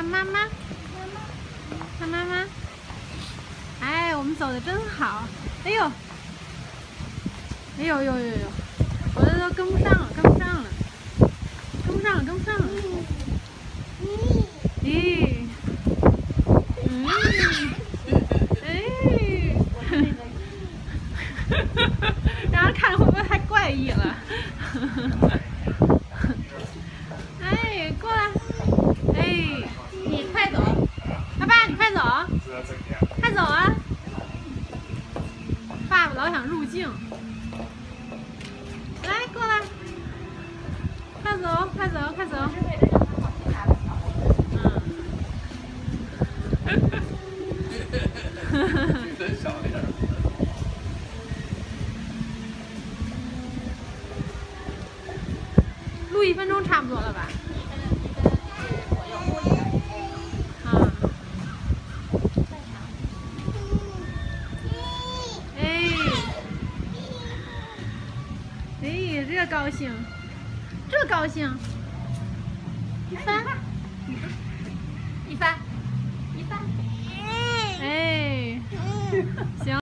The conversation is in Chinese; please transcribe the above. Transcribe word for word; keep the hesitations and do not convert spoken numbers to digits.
看妈妈，看妈妈。哎，我们走的真好。哎呦，哎呦呦呦呦，我这都跟不上了，跟不上了，跟不上了，跟不上了。咦，嗯，哎，让人看会不会太怪异了？哎，过来，哎，你快走，爸爸你快走，快走啊！爸爸老想入镜，来过来，快走，快走，快走。 真小点儿。 录一分钟差不多了吧？啊。哎。哎，这高兴，这高兴。一帆，一帆，一帆。哎。行。